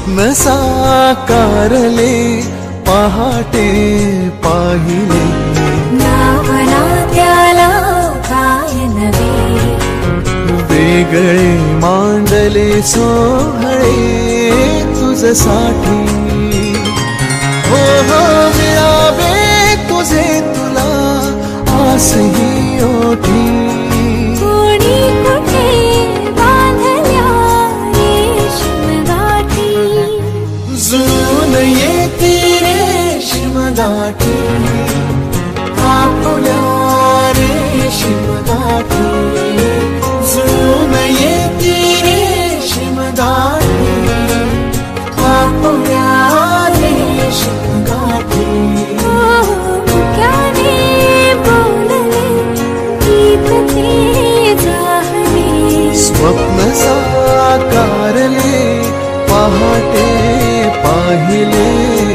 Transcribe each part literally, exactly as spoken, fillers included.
स्वप्न साकारले पहाटे पाहिले नावना त्याला काय नवे वेगळे मांडले सोहळे तुझसाठी हो हो मिळावे तुझे तुला आसही ओठी कोणी कुठे बांधल्या रेशीम गाठी जुळून येती रेशीम गाठी आपुल्या रेशीम गाठी जुळून येती रेशीम गाठी आपुल्या रेशीम गाठी मुक्याने बोलले गीत ते जाहले स्वप्न साकारले पहाटे पाहिले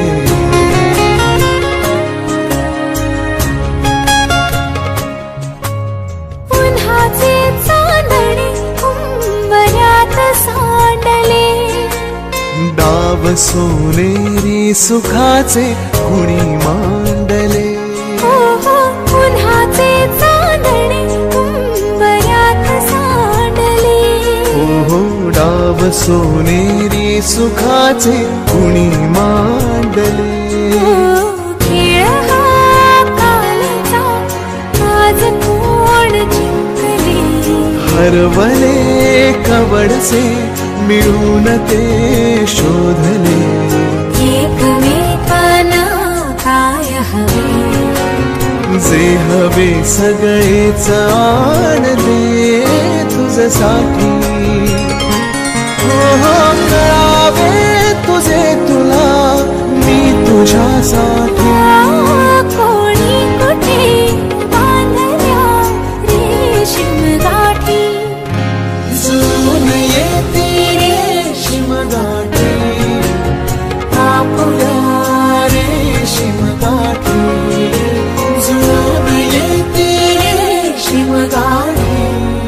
उन्हाचे चांदणे उंबऱ्यात सांडले डाव सोनेरी सुखाचे कुणी मांडले हो हो उन्हाचे चांदणे उंबऱ्यात सांडले हो हो डाव सोनेरी सुखाचे कुणी मांडले खेळ हा कालचा आज कोण जिंकले हरवले कवडसे मिळून ते शोधले एकमेकांना काय हवे जे हवे सगळेच आणले तुझ्यासाठी हो हो करावे तुझे तुला मी तुझ्यासाठी कोणी कुठे बांधल्या रेशीम गाठी जुळून येते रेशीम गाठी आपुल्या रेशीम गाठी जुळून येते रेशीम गाठी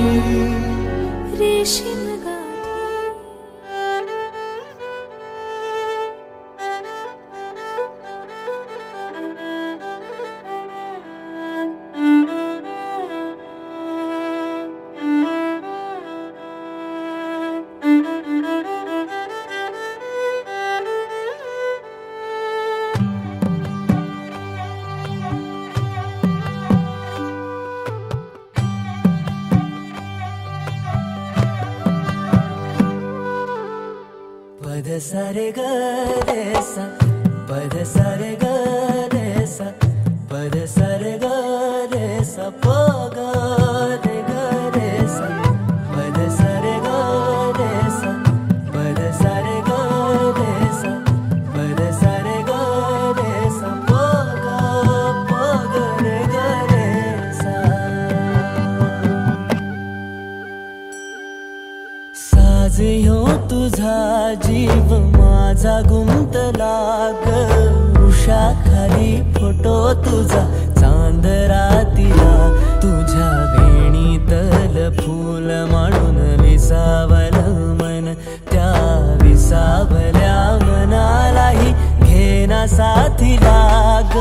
रेशीम गाठी पद सारे ग रे सा पद सारे ग रे सा पद सारे ग रे सा प ग रे ग रे सा पद सारे ग रे सा पद सारे ग रे सा पद सारे ग रे सा प ग प ग रे ग रे सा साज ह्यो तुझा जीव माझा गुंतला ग उषा खाली फोटो तुझा चांदरातीला तुझ्या वेणीतल फूल म्हणून विसावल मन त्या विसावल्या मनालाही घेना साथीला ग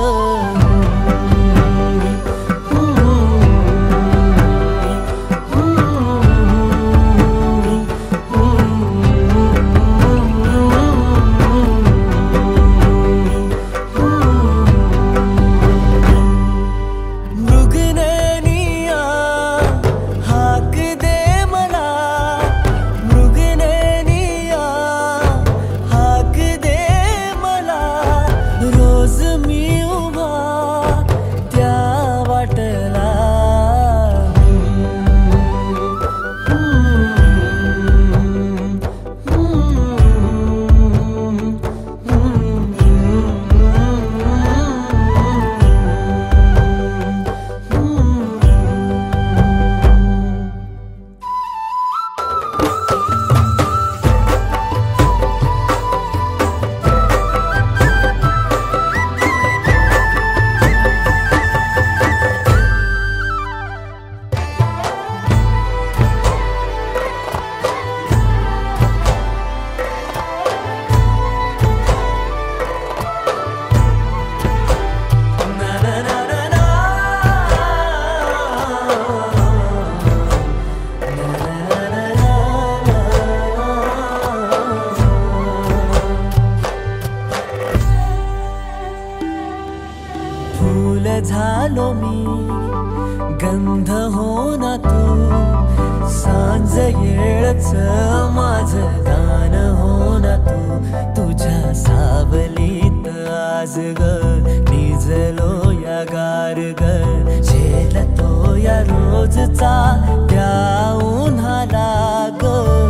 झालो मी, गंध हो ना तू, सांज येळच माझं गान हो ना तू. तुझ्या सावलीत आज ग निजलो या गार ग, झेलतो या रोजचा त्या उन्हाला ग.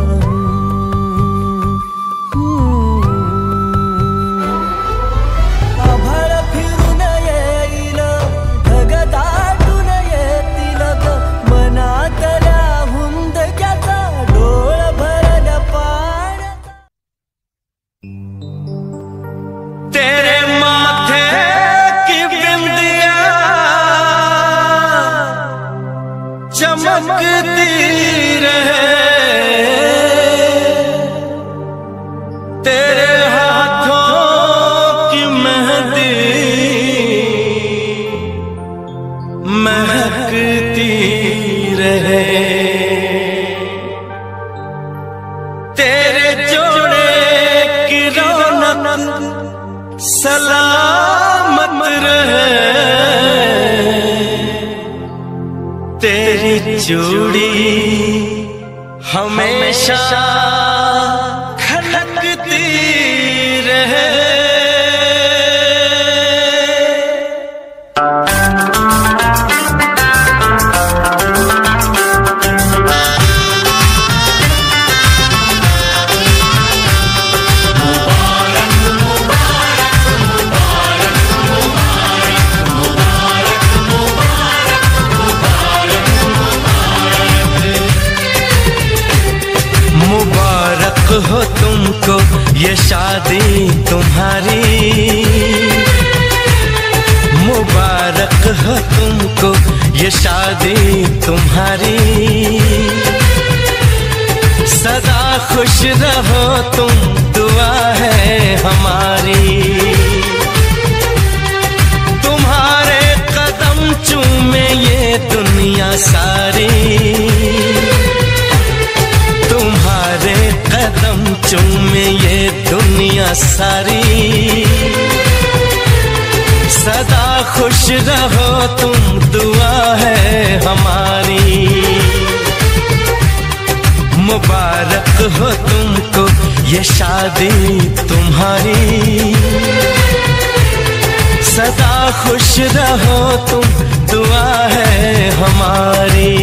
आभाळ फिरून येईल, ढग दाटून येतील ग, मनातल्या हुंदक्याचा डोळ भरल्या पाण्यात. तेरे माथे की बिंदिया चमकती रहे, तेरे हाथों की मेहंदी महकती रहे, तेरे जोड़े की रौनक सलामत रहे, तेरी चूड़ी हमेशा खनकती रहे. मुबारक हो तुमको ये शादी तुम्हारी, मुबारक हो तुमको ये शादी तुम्हारी. सदा खुश रहो तुम, दुआ है हमारी. तुम्हारे कदम चूमे ये दुनिया सारी, तुम्हारे कदम चूमे ये दुनिया सारी. सदा खुश रहो तुम, दुआ है हमारी. मुबारक हो तुमको ये शादी तुम्हारी, सदा खुश रहो तुम, दुआ है हमारी.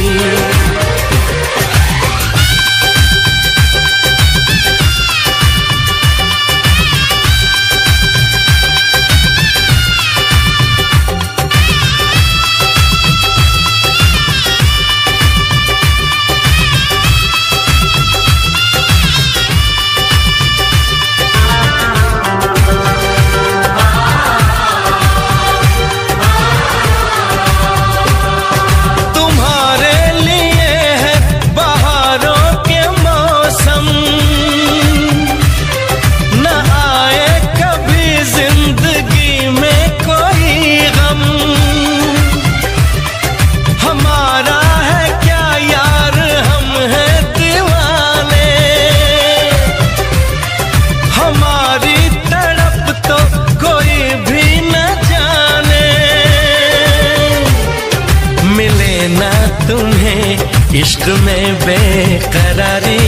इश्क में बेकरारी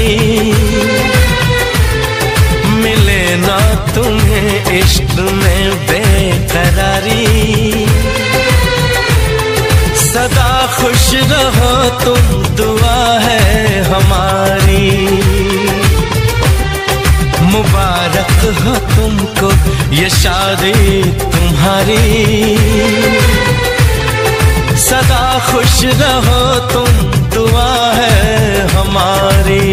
मिले ना तुम्हें, इश्क में बेकरारी. सदा खुश रहो तुम, दुआ है हमारी. मुबारक हो तुमको ये शादी तुम्हारी, सदा खुश रहो तुम, दुआ है हमारी.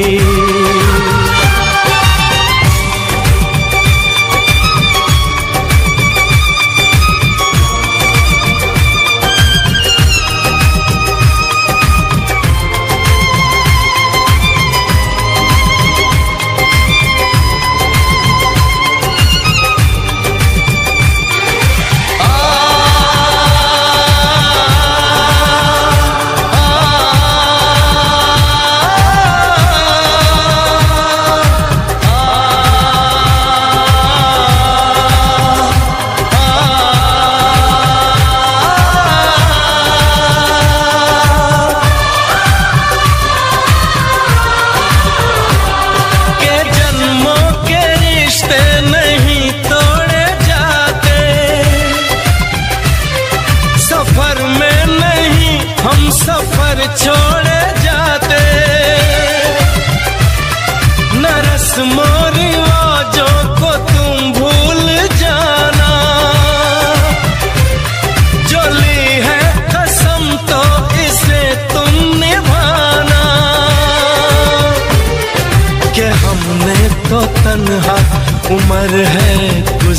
आ, आ, आ,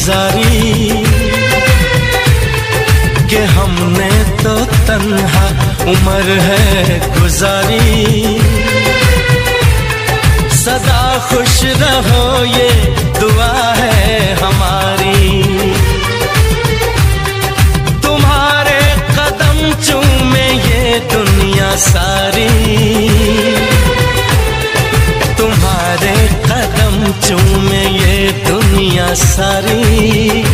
गुजारी कि हमने तो तन्हा उम्र है गुजारी। सदा खुश रहो ये दुआ है हमारी, तुम्हारे कदम चूमे ये दुनिया सारी, तुम्हारे कदम चूमे ये दुनिया सारी।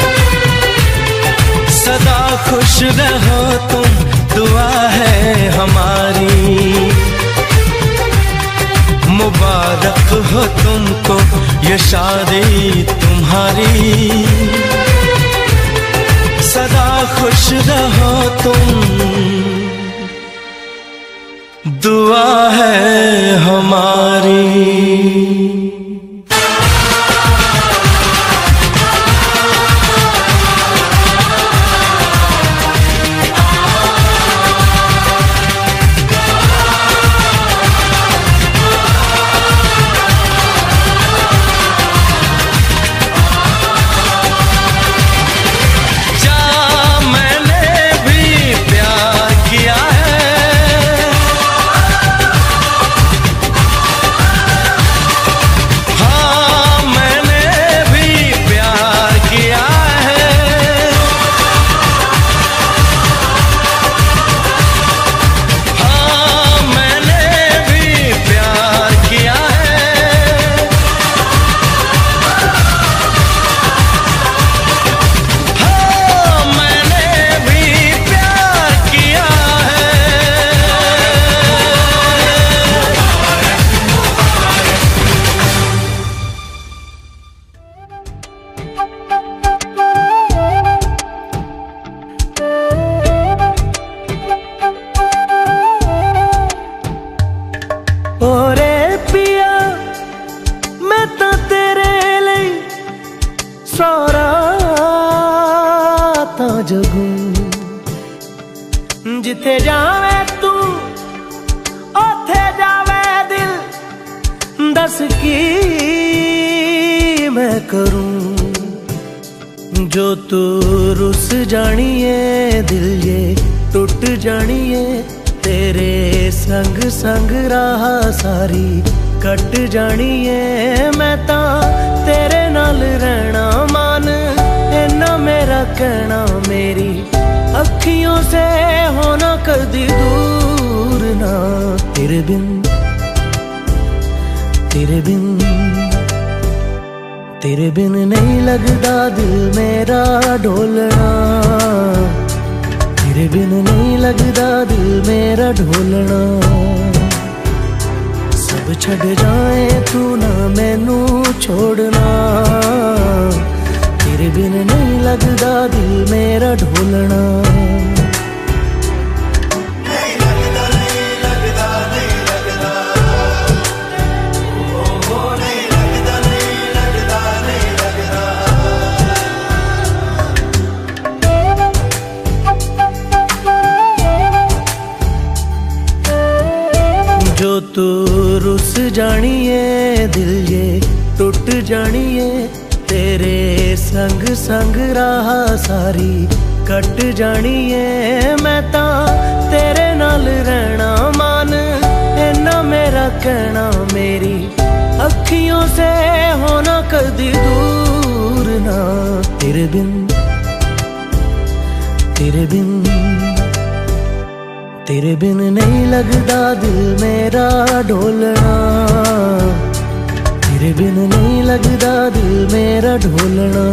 सदा खुश रहो तुम दुआ है हमारी, मुबारक हो तुमको ये शादी तुम्हारी। सदा खुश रहो तुम दुआ है हमारी। जिथे जावे तू ओथे जावे दिल, दस की मैं करूं जो तू रुस जानिए दिल ये टूट जानिए। तेरे संग संग राह सारी कट जानिए, मैं ता तेरे नाल रहना मान इन्ना मेरा कहना। मेरी अखियों से होना कदी दूर ना, तेरे बिन तेरे बिन तेरे बिन नहीं लगदा दिल मेरा ढोलना, तेरे बिन नहीं लगदा दिल मेरा ढोलना। सब छड़ जाए तू ना मैनू छोड़ना, तेरे बिन नहीं लगदा दिल मेरा ढोलना। नहीं लगदा नहीं लगदा नहीं लगदा, ओ हो नहीं लगदा नहीं लगदा नहीं लगदा। जो तू रुस जानिए दिल ये टूट जानिए, तेरे संग संग राह सारी कट जानिए। मैं ता तेरे नाल रहना मान इन्ना मेरा कहना। मेरी अखियों से होना कदी दूर ना, तेरे बिन तेरे बिन तेरे बिन नहीं लगदा दिल मेरा ढोलना, तेरे बिन नहीं लगदा दिल मेरा ढोलना।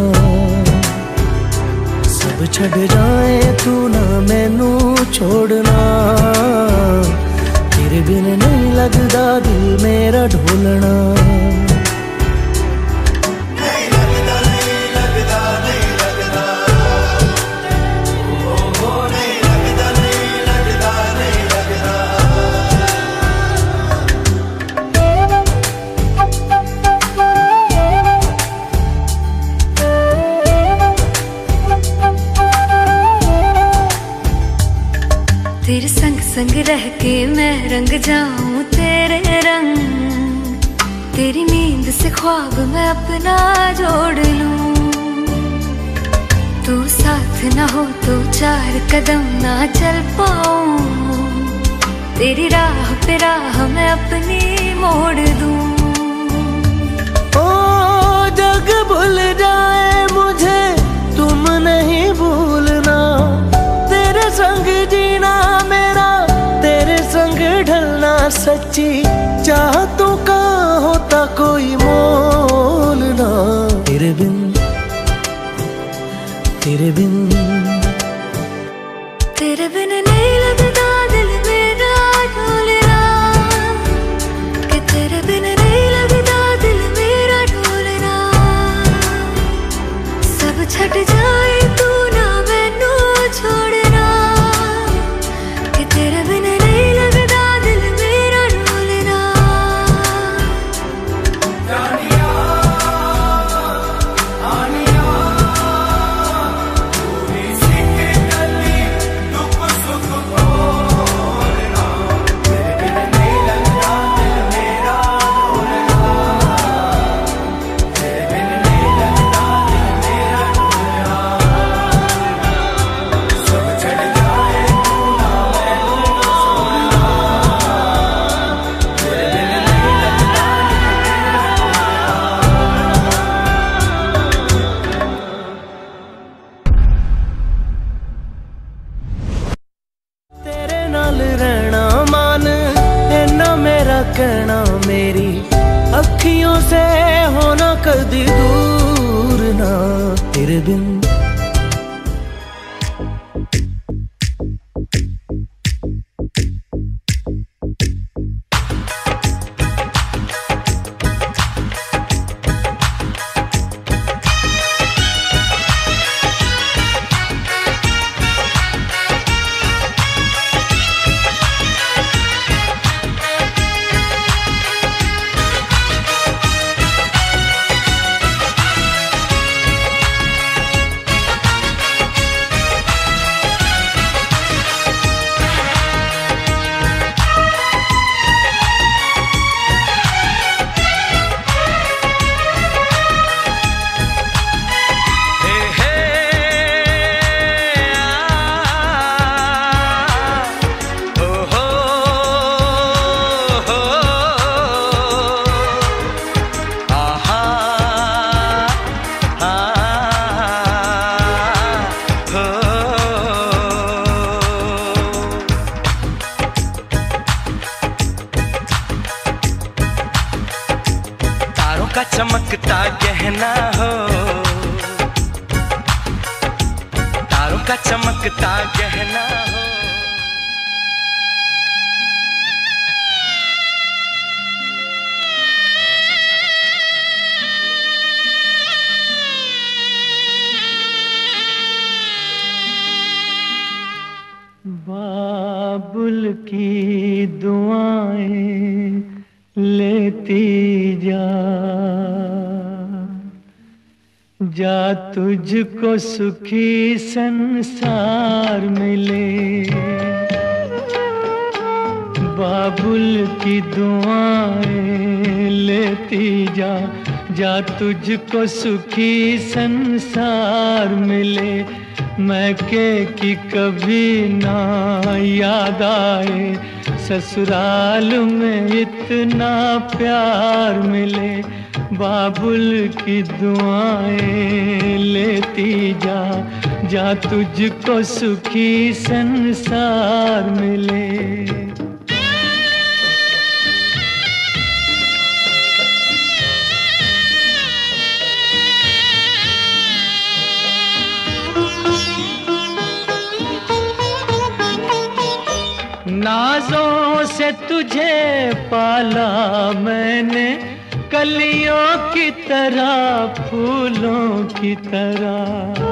सब छड़ जाए तू ना मैनू छोड़ना, तेरे बिन नहीं लगदा दिल मेरा ढोलना। नहीं लगदा नहीं लगदा नहीं लगदा, ओ हो नहीं लगदा नहीं लगदा नहीं लगदा। तेरे संग संग रह के मैं रंग जाऊं तेरे रंग, तेरी नींद से ख्वाब मैं अपना जोड़ लूं। हो तो चार कदम ना चल पाऊं, तेरी राह पे राह मैं अपनी मोड़ दूं। ओ जग भूल जाए मुझे तुम नहीं भूलना, तेरे संग जीना मेरा तेरे संग ढलना, सच्ची चाहतों का होता कोई मोल ना। तेरे बिन तेरे बिन तेरे बिन नहीं लगता दिल मेरा ढोलना, कि तेरे बिन नहीं लगता दिल मेरा ढोलना। सब छट जाए तू ना मैनू छोड़ना, कि तेरे बिन नहीं लगता दिल मेरा ढोलना। कहना मेरी अखियों से होना कदी दूर ना। तेरे बिन का चमकता गहना हो, तारों का चमकता गहना हो। बाबुल की दुआएं लेती जा, जा तुझको सुखी संसार मिले। बाबुल की दुआएं लेती जा, जा तुझको सुखी संसार मिले। मैके की कभी ना याद आए, ससुराल में इतना प्यार मिले। बाबुल की दुआएं लेती जा, जा तुझको सुखी संसार मिले। नाजों से तुझे पाला मैंने, कलियों की तरह फूलों की तरह।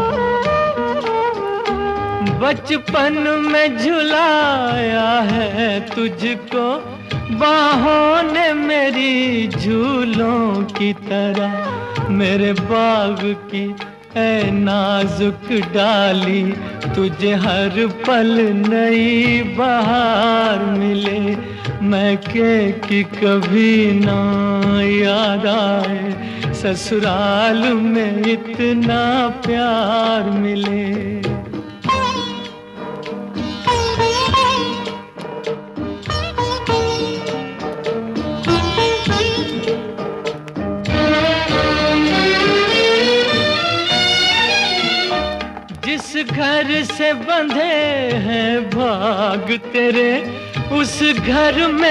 बचपन में झुलाया है तुझको बाहों ने मेरी झूलों की तरह। मेरे बाग की ऐ नाजुक डाली, तुझे हर पल नई बहार मिले। मैके की कभी ना याद आए, ससुराल में इतना प्यार मिले। जिस घर से बंधे हैं भाग तेरे, उस घर में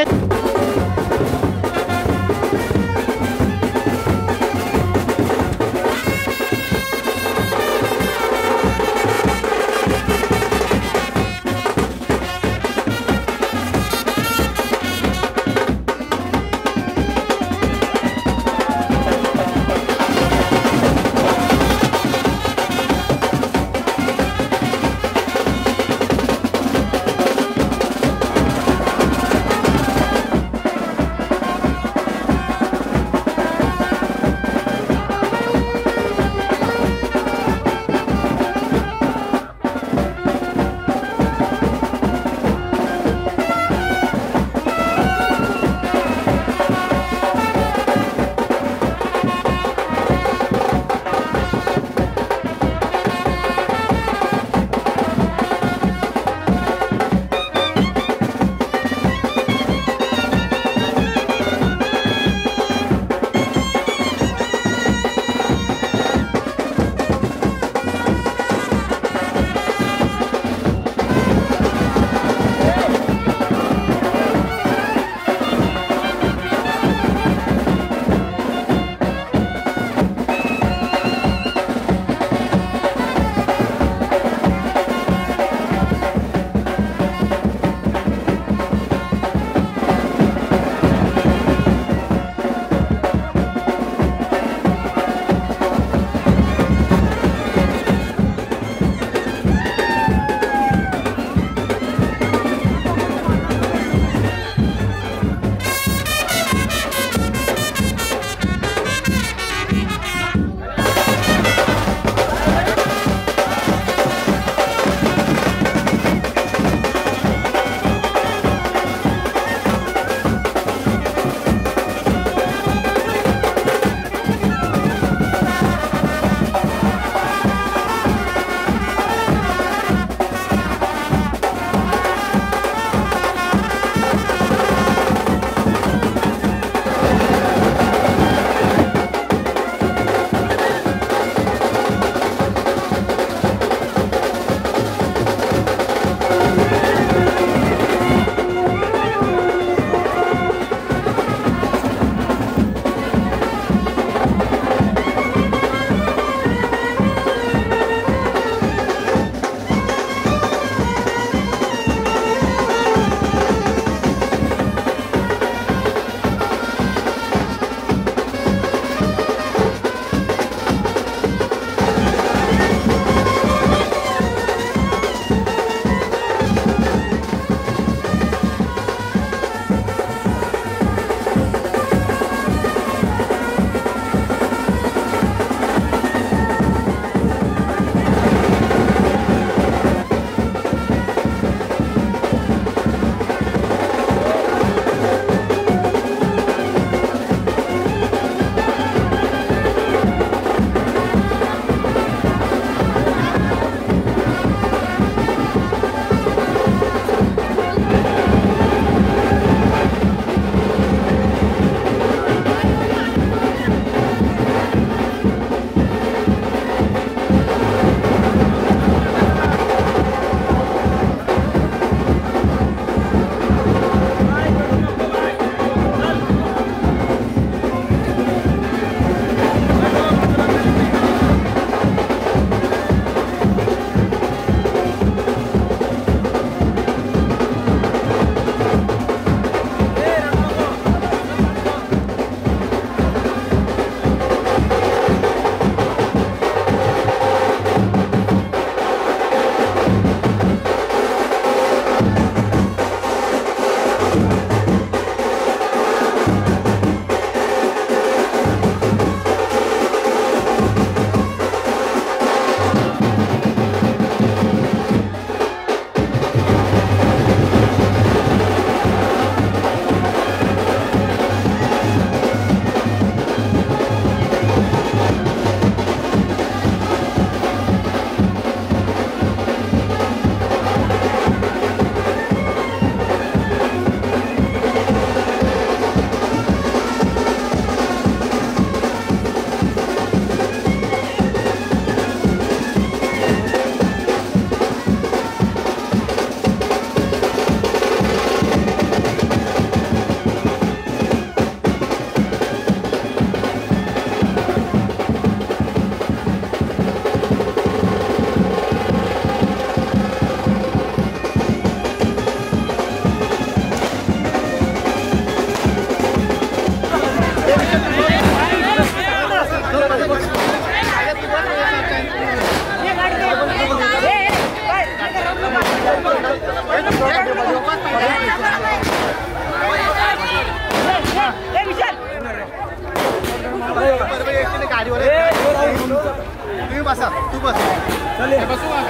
तू बस चल बसू का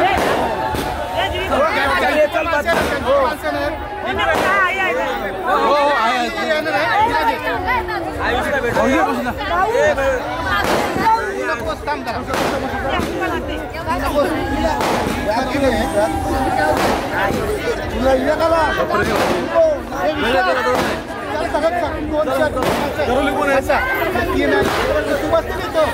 चल बस हो हो आहे आयुषला भेट काम करा तुला ये का जरूर लिखून यायचा तू बसते तो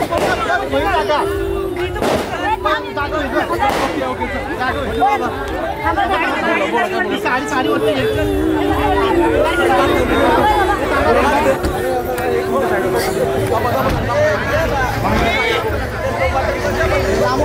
सारी सारी होती है रामू